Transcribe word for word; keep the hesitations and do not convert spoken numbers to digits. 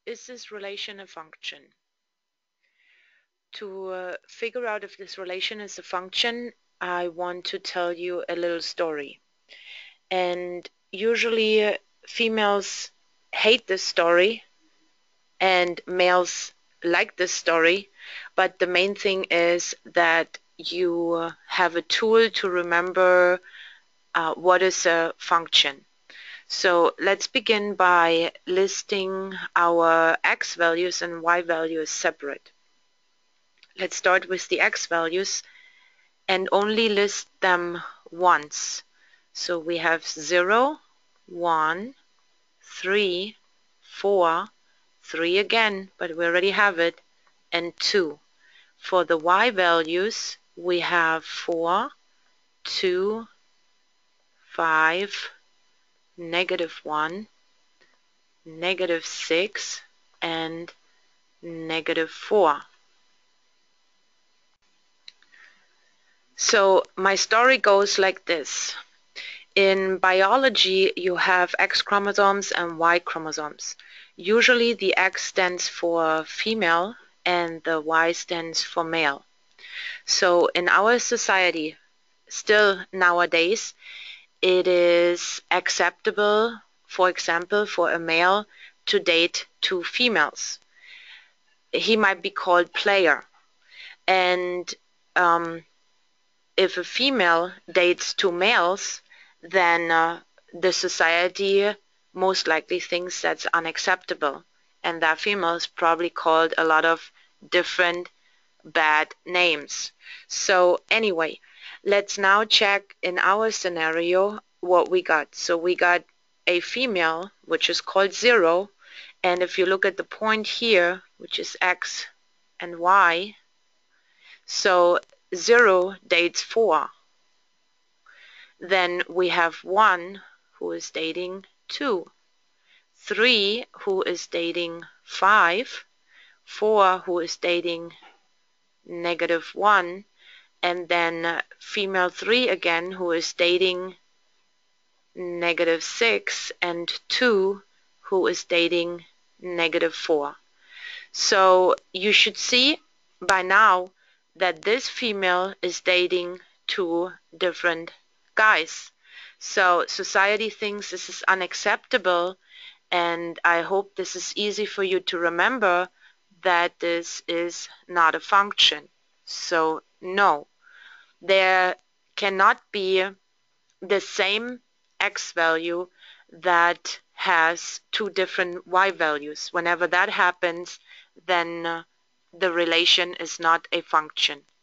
Is this relation a function? To uh, figure out if this relation is a function, I want to tell you a little story. And usually uh, females hate this story and males like this story, but the main thing is that you uh, have a tool to remember uh, what is a function. So let's begin by listing our x values and y values separate. Let's start with the x values and only list them once. So we have zero, one, three, four, three again, but we already have it, and two. For the y values, we have four, two, five, negative one, negative six, and negative four. So my story goes like this. In biology, you have X chromosomes and Y chromosomes. Usually the X stands for female and the Y stands for male. So in our society, still nowadays, it is acceptable, for example, for a male to date two females. He might be called player. And um, if a female dates two males, then uh, the society most likely thinks that's unacceptable, and that female is probably called a lot of different bad names. So anyway, let's now check in our scenario what we got. So we got a female, which is called zero, and if you look at the point here, which is x and y, so zero dates four. Then we have one who is dating two, three who is dating five, four who is dating negative one, and then uh, female three again who is dating negative six, and two who is dating negative four. So you should see by now that this female is dating two different guys. So society thinks this is unacceptable, and I hope this is easy for you to remember that this is not a function. So no, there cannot be the same x value that has two different y values. Whenever that happens, then uh, the relation is not a function.